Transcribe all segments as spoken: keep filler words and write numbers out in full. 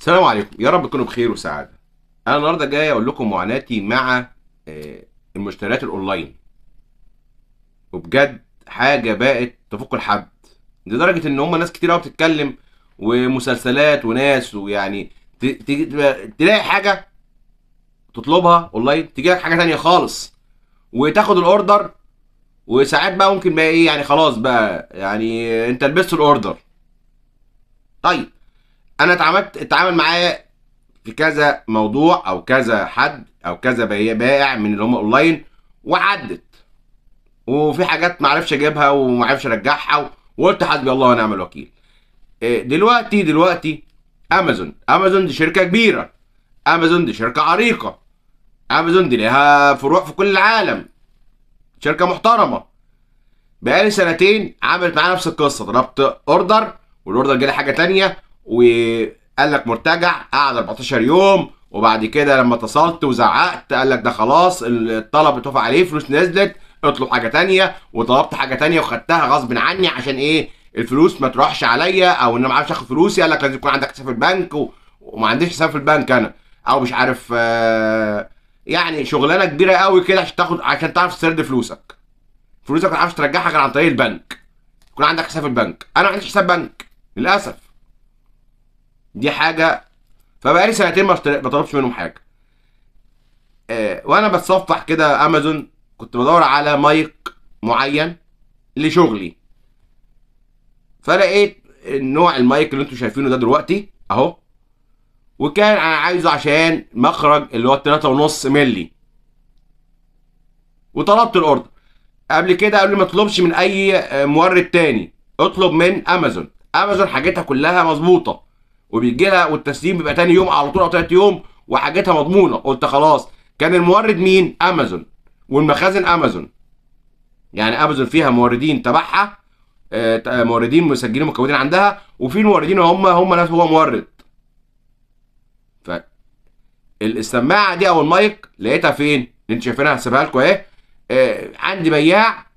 السلام عليكم، يا رب تكونوا بخير وسعادة. أنا النهارده جاي أقول لكم معاناتي مع آه، المشتريات الأونلاين، وبجد حاجة بقت تفوق الحد، لدرجة إن هما ناس كتير أوي بتتكلم ومسلسلات وناس، ويعني ت- ت- تلاقي حاجة تطلبها أونلاين تجي لك حاجة تانية خالص، وتاخد الأوردر، وساعات بقى ممكن بقى إيه يعني خلاص بقى يعني أنت لبست الأوردر. طيب أنا اتعاملت اتعامل معايا في كذا موضوع او كذا حد او كذا بي- بائع من اللي هم اونلاين، وعدت، وفي حاجات ما عرفش اجيبها وما عرفش ارجعها، وقلت حسبي الله ونعم الوكيل. إيه، دلوقتي دلوقتي امازون امازون دي شركه كبيره، امازون دي شركه عريقه، امازون دي ليها فروع في كل العالم، شركه محترمه. بقالي سنتين عملت معايا نفس القصه، طلبت اوردر والاوردر جالي حاجه تانية، وقال لك مرتجع، قعد اربعتاشر يوم، وبعد كده لما اتصلت وزعقت قال لك ده خلاص الطلب اتوافق عليه، فلوس نزلت، اطلب حاجه تانية، وطلبت حاجه تانية وخدتها غصب عني عشان ايه؟ الفلوس ما تروحش عليا، او ان انا ما عارفش اخد فلوسي. قال لك لازم يكون عندك حساب في البنك و... وما عنديش حساب في البنك انا، او مش عارف آه، يعني شغلانه كبيره قوي كده عشان تاخد، عشان تعرف تسرد فلوسك. فلوسك ما تعرفش ترجعها غير عن طريق البنك، يكون عندك حساب في البنك. انا ما عنديش حساب بنك للاسف، دي حاجه. فبقالي سنتين ما اشتري- ما طلبتش منهم حاجه. آه، وانا بتصفح كده امازون، كنت بدور على مايك معين لشغلي، فلقيت نوع المايك اللي انتم شايفينه ده دلوقتي اهو، وكان انا عايزه عشان مخرج اللي هو تلاتة ونص مللي، وطلبت الاوردر. قبل كده قالوا لي ما تطلبش من اي آه، مورد تاني، اطلب من امازون. امازون حاجتها كلها مظبوطه، وبيجي لها والتسليم بيبقى تاني يوم على طول او تالت يوم، وحاجتها مضمونه. قلت خلاص. كان المورد مين؟ امازون، والمخازن امازون. يعني امازون فيها موردين تبعها، آه، ت- موردين مسجلين مكونين عندها، وفي الموردين هم هم ناس هو مورد. فالسماعه دي او المايك لقيتها فين؟ اللي انت شايفينها هسيبها لكم اهي. آه، عندي بياع،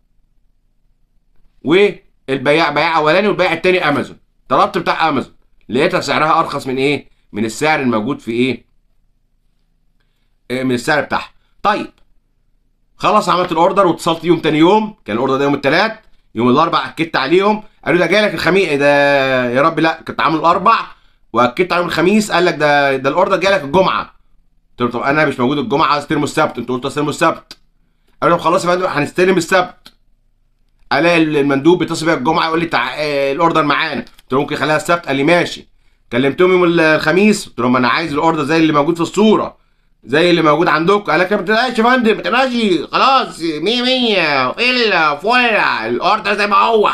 والبياع بياع اولاني والبياع التاني امازون. طلبت بتاع امازون، لقيتها سعرها ارخص من ايه؟ من السعر الموجود في ايه؟ آه، من السعر بتاعها. طيب خلاص، عملت الاوردر واتصلت يوم تاني يوم، كان الاوردر ده يوم الثلاث. يوم الاربع اكدت عليهم، قالوا ده جاي لك الخميس ده. يا رب لا، كنت عامل الاربع واكدت عليهم الخميس، قال لك ده ده الاوردر جاي لك الجمعه. قلت له طب انا مش موجود الجمعه، عايز استلمه السبت. انتوا قلتوا استلمه السبت. قالوا طب خلاص يا فندم هنستلم السبت. الاقي المندوب بيتصل بيا الجمعه يقول لي تع... آه، الاوردر معانا. قلت له ممكن خليها السبت. قال لي ماشي. كلمتهم يوم الخميس، قلت لهم انا عايز الاوردر زي اللي موجود في الصوره، زي اللي موجود عندكم. قال لك ما تقلقش يا فندم، ما تقلقش، خلاص مية مية الا فولا الاوردر زي ما هو.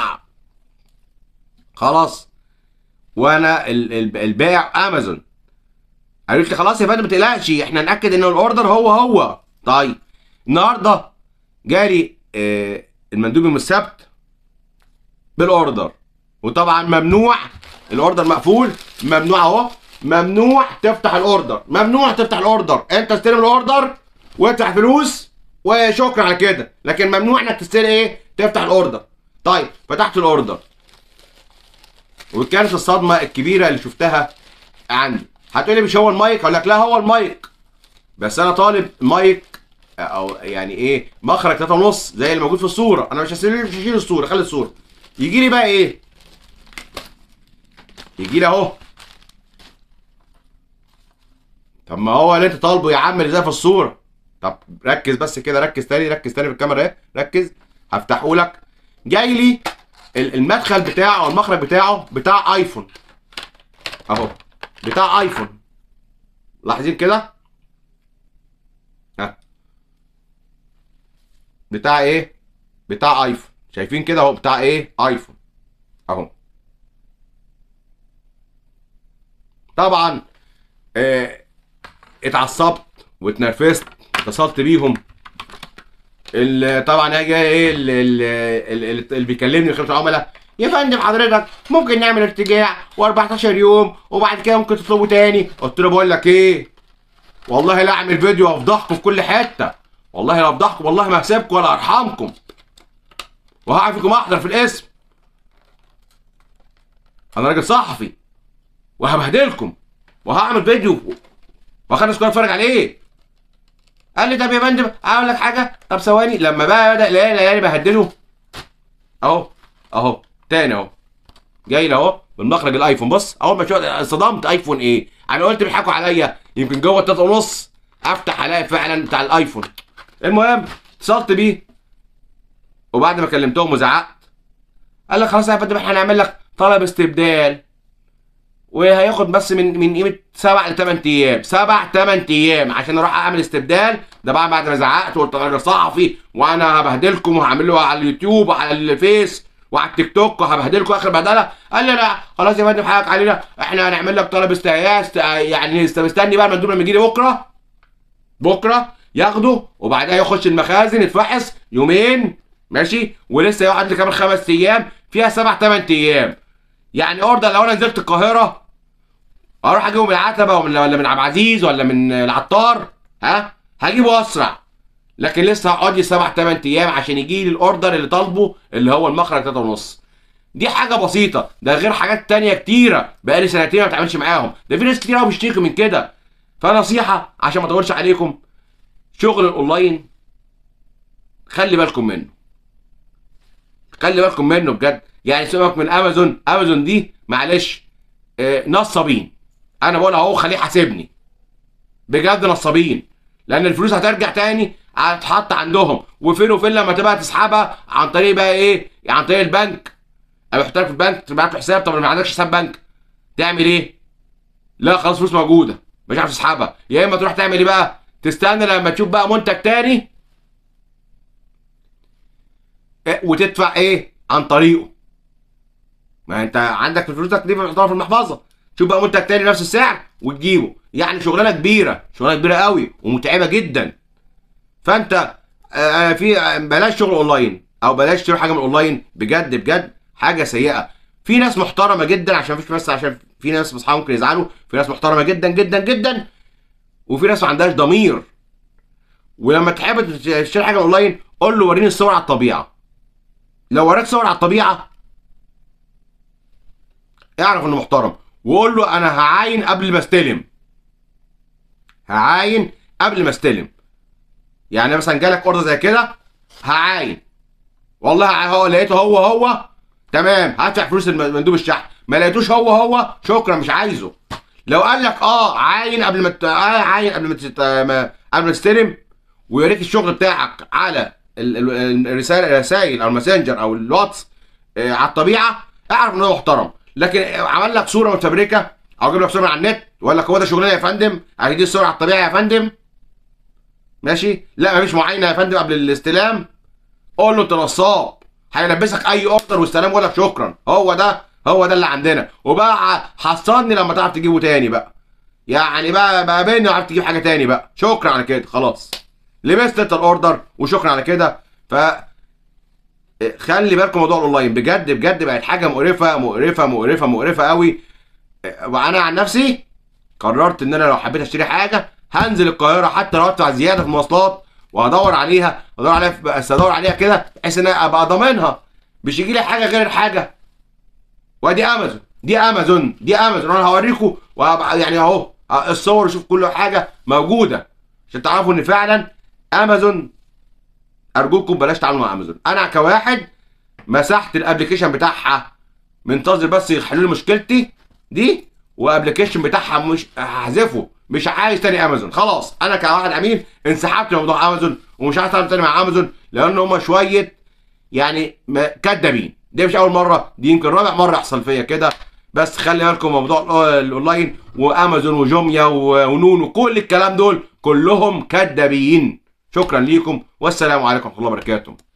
خلاص. وانا ال- ال- البائع امازون قالت لي خلاص يا فندم ما تقلقش، احنا ناكد ان الاوردر هو هو. طيب النهارده جالي آه، المندوب يوم السبت بالاوردر، وطبعا ممنوع، الاوردر مقفول، ممنوع اهو، ممنوع تفتح الاوردر، ممنوع تفتح الاوردر. انت استلم الاوردر وادفع فلوس وشكرا على كده، لكن ممنوع انك تستلم ايه؟ تفتح الاوردر. طيب فتحت الاوردر، وكانت الصدمه الكبيره اللي شفتها عندي. هتقولي مش هو المايك؟ اقول لك لا هو المايك، بس انا طالب مايك او يعني ايه مخرج تلاتة ونص زي اللي موجود في الصوره. انا مش هشيل مش هشيل الصوره، خلي الصوره. يجي لي بقى ايه؟ يجي لي اهو. طب ما هو اللي انت طالبه يا عم اللي زي في الصوره. طب ركز بس كده، ركز تاني، ركز تاني في الكاميرا اهي، ركز. هفتحه لك. جاي لي ال- المدخل بتاعه او المخرج بتاعه بتاع ايفون اهو، بتاع ايفون. لاحظين كده؟ ها، بتاع ايه؟ بتاع ايفون. شايفين كده اهو، بتاع ايه؟ ايفون اهو. طبعا اه، اتعصبت واتنرفزت، اتصلت بيهم. ال- طبعا هاجي ايه ال- ال- ال- اللي بيكلمني خدمه العملاء، يا فندم حضرتك ممكن نعمل ارتجاع و14 يوم وبعد كده ممكن تطلبوا تاني. قلت له بقول لك ايه، والله لا اعمل فيديو وافضحكم في كل حته، والله لا افضحكم، والله ما هسيبكم ولا ارحمكم، وهعمل فيكم احضر في الاسم. انا راجل صحفي وهبهدلكم. وهعمل فيديو واخلي الناس اتفرج عليه. قال لي طب يا فندم اقول لك حاجه، طب ثواني. لما بقى بدا يلاقي ليالي بهدله اهو اهو تاني اهو جاي لي اهو من مخرج الايفون. بص اول ما شفت صدمت، ايفون ايه؟ انا قلت بيضحكوا عليا يمكن جوه التلاته ونص افتح الاقي فعلا بتاع الايفون. المهم اتصلت بيه وبعد ما كلمتهم وزعقت قال لك خلاص يا فندم احنا هنعمل لك طلب استبدال وهياخد بس من من قيمه سبع لثمان ايام، سبع ثمان ايام عشان اروح اعمل استبدال. ده بقى بعد ما زعقت وقلت انا صحفي وانا هبهدلكم وهعمل له على اليوتيوب وعلى الفيس وعلى التيك توك وهبهدلكم اخر بهدله. قال لي لا خلاص يا فندم حقك علينا، احنا هنعمل لك طلب استعياس يعني استني بقى المندوب لما يجي لي بكره بكره ياخده وبعدها يخش المخازن يتفحص يومين ماشي، ولسه يقعد لي كمان خمس ايام فيها سبع ثمان ايام. يعني اوردر لو انا نزلت القاهره اروح اجيبه من العتبه ولا من عبد العزيز ولا من العطار ها هجيبه اسرع، لكن لسه هقعد لي سبع ثمان ايام عشان يجي لي الاوردر اللي طالبه اللي هو المخرج تلاته ونص. دي حاجه بسيطه، ده غير حاجات تانية كتيره بقالي سنتين ما بتعاملش معاهم، ده في ناس كتير قوي بيشتكوا من كده. فنصيحه عشان ما اطولش عليكم، شغل الاونلاين خلي بالكم منه، خلي بالكم منه بجد. يعني سيبك من امازون، امازون دي معلش آه نصابين، انا بقول اهو خليه حاسبني بجد نصابين، لان الفلوس هترجع تاني هتتحط عندهم وفين وفين لما تبقى تسحبها عن طريق بقى ايه؟ عن طريق البنك. انا بحط لك في البنك تبعت له حساب، طب ما عندكش حساب بنك تعمل ايه؟ لا خلاص فلوس موجوده مش عارف تسحبها، يا اما تروح تعمل ايه بقى؟ تستنى لما تشوف بقى منتج تاني وتدفع ايه عن طريقه. ما انت عندك في فلوسك دي بتحطها في المحفظه، شوف بقى منتج تاني نفس السعر وتجيبه. يعني شغلانه كبيره، شغلانه كبيره قوي ومتعبه جدا. فانت آه في آه بلاش شغل اونلاين او بلاش تشتري حاجه من اونلاين، بجد بجد حاجه سيئه. في ناس محترمه جدا، عشان مفيش بس عشان في ناس اصحابي ممكن يزعلوا، في ناس محترمه جدا جدا جدا وفي ناس ما عندهاش ضمير. ولما تحب تشتري حاجه اونلاين قول له وريني الصور على الطبيعه. لو وريك صور على الطبيعه اعرف انه محترم، وقول له انا هعاين قبل ما استلم، هعاين قبل ما استلم. يعني مثلا جالك اوردر زي كده هعاين، والله هو لقيته هو هو تمام هدفع فلوس مندوب الشحن، ما لقيتوش هو هو شكرا مش عايزه. لو قال لك اه عاين قبل ما ت... آه عاين قبل ما, تت... ما... قبل ما تستلم ويوريك الشغل بتاعك على الرسائل الرسائل او الماسنجر او الواتس آه على الطبيعه، اعرف ان هو محترم. لكن عمل لك صوره متفبركه او جاب لك صوره من على النت وقال لك هو ده شغلنا يا فندم، هتدي الصوره على الطبيعه يا فندم ماشي، لا مفيش معاينه يا فندم قبل الاستلام، قول له انت نصاب، هيلبسك اي اوردر والسلام ويقول لك شكرا. هو ده هو ده اللي عندنا. وبقى حصلني لما تعرف تجيبه تاني بقى، يعني بقى بقى بيني وعرفت تجيب حاجه تاني بقى، شكرا على كده خلاص لبست انت الاوردر وشكرا على كده. ف خلي بالكم موضوع الاونلاين بجد بجد بقت حاجه مقرفه مقرفه مقرفه مقرفه قوي. وانا عن نفسي قررت ان انا لو حبيت اشتري حاجه هنزل القاهره حتى لو ادفع زياده في المواصلات وهدور عليها، ادور عليها بس ادور عليها كده بحيث ان انا ابقى ضامنها مش يجي لي حاجه غير الحاجه. وادي امازون دي امازون دي امازون انا هوريكم يعني اهو الصور، شوف كل حاجه موجوده عشان تعرفوا ان فعلا امازون. ارجوكم بلاش تعاملوا مع امازون. انا كواحد مسحت الابلكيشن بتاعها، منتظر بس يحلوا لي مشكلتي دي، وابلكيشن بتاعها مش هحذفه، مش عايز تاني امازون خلاص. انا كواحد عميل انسحبت من موضوع امازون ومش عايز اتعامل تاني مع امازون، لان هم شويه يعني كدابين. دي مش اول مره، دي يمكن رابع مره يحصل فيا كده. بس خلي بالكم من موضوع الاونلاين وامازون وجوميا ونون وكل الكلام دول كلهم كدابين. شكرا ليكم والسلام عليكم ورحمه الله وبركاته.